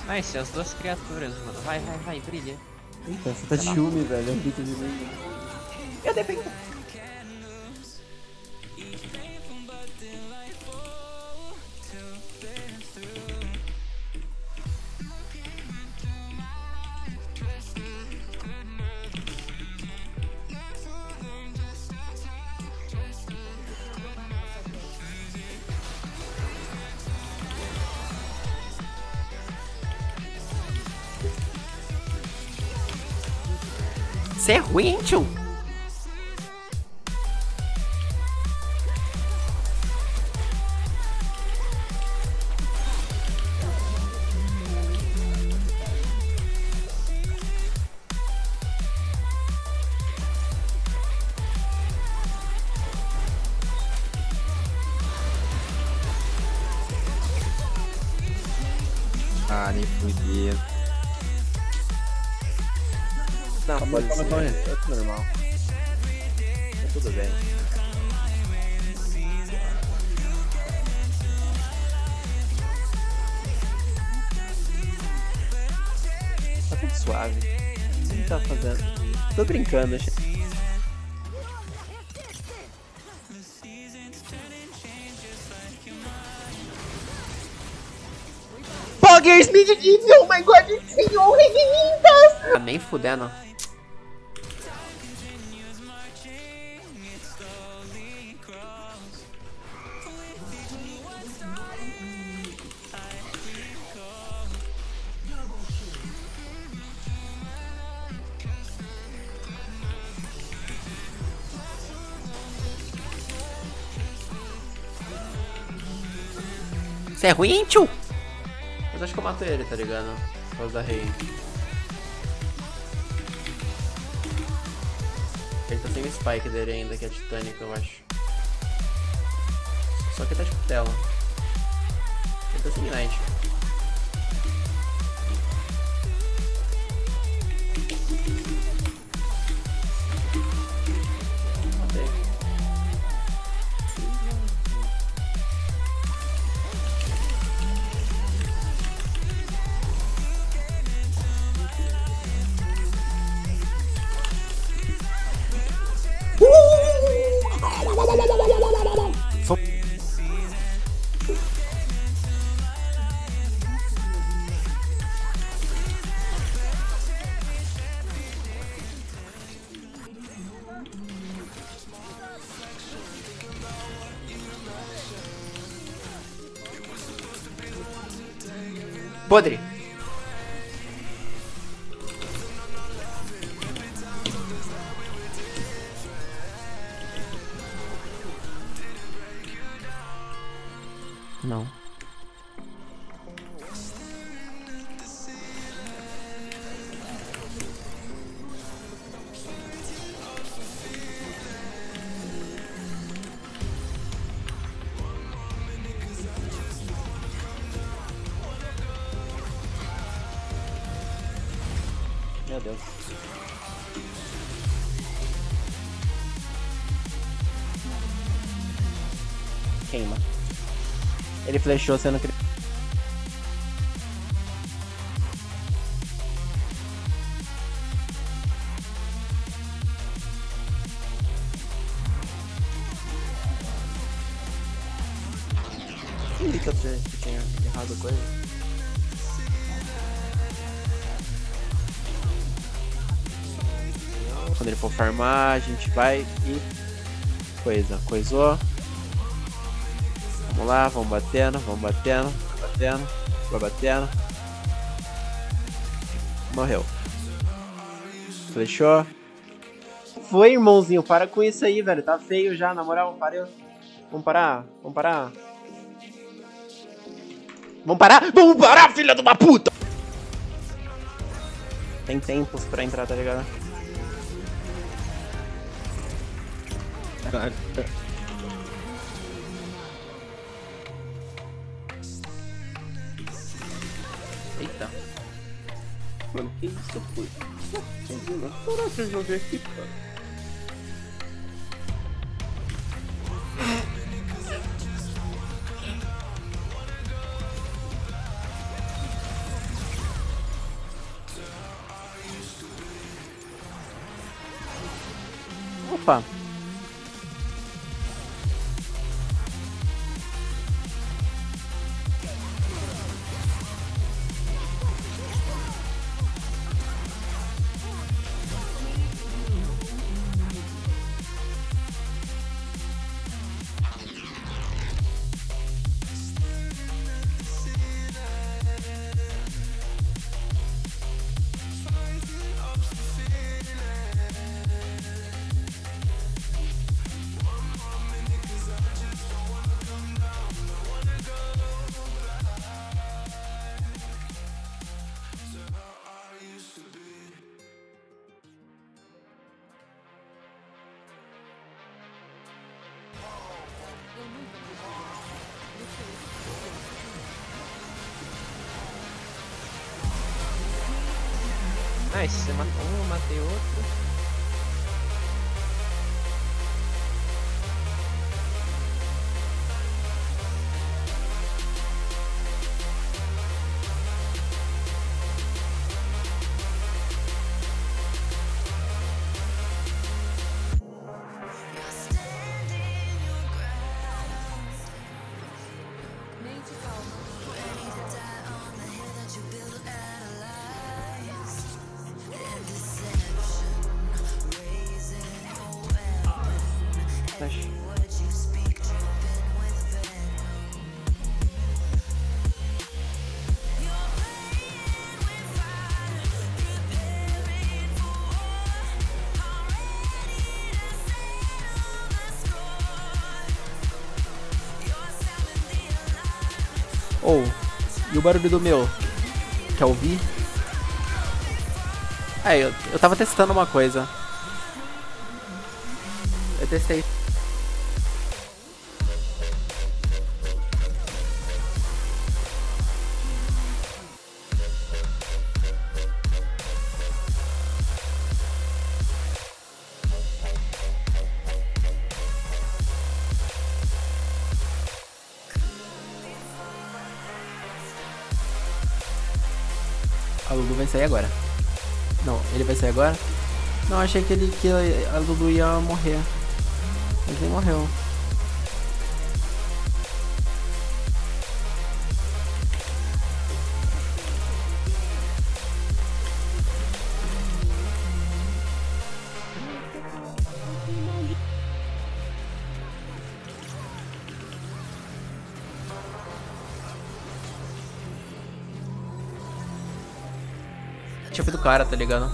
Nice, as duas criaturas, mano. Vai, vai, vai, brilha. Eita, você tá de ciúme, velho. É um bico de mim. Eu dependo. Você é ruim, hein, tio? Ah, nem fudeu. Não, pode ser. É normal. Tá tudo bem. Tá tudo suave. O que tá fazendo? Tô brincando, gente. Poggers medieval, oh my god, senhor, revidas! Ah, nem fudendo. Você é ruim, hein, tio? Mas acho que eu mato ele, tá ligado? Por causa da rei. Ele tá sem o spike dele ainda, que é titânico, eu acho. Só que tá de cutela. Ele tá sem ignite. Matei. Podre. Não. Meu Deus. Queima. Ele flechou sendo que. Ih, que eu tinha errado a coisa. Quando ele for farmar, a gente vai e... Coisou. Vamos lá, vamos batendo. Vai batendo. Morreu. Flechou. Foi, irmãozinho, para com isso aí, velho. Tá feio já, na moral, parou. Vamos parar. Vamos parar, filha de uma puta! Tem tempos pra entrar, tá ligado? Caralho. Eita. Mano, que isso foi? Caraca, eu joguei aqui, cara. Opa. Nice, você matou um, eu matei outro. Ou, e o barulho do meu? Quer ouvir? Eu tava testando uma coisa. Eu testei. A Lulu vai sair agora. Não, ele vai sair agora? Não, achei que a Lulu ia morrer. Mas nem morreu. Tipo do cara, tá ligado?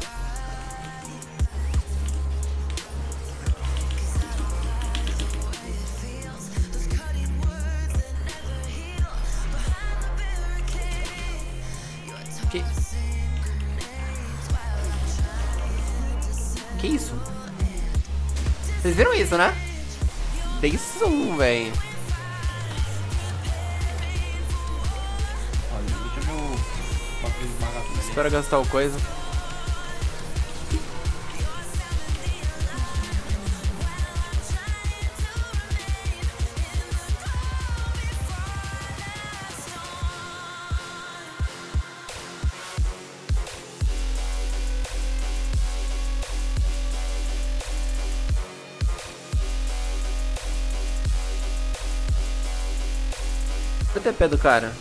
Que isso? Vocês viram isso, né? Dei zoom, velho. Espero gastar o coisa. O TP do cara.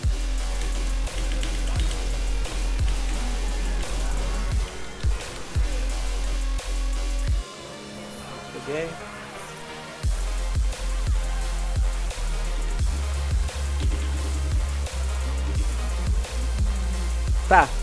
Peguei. Tá.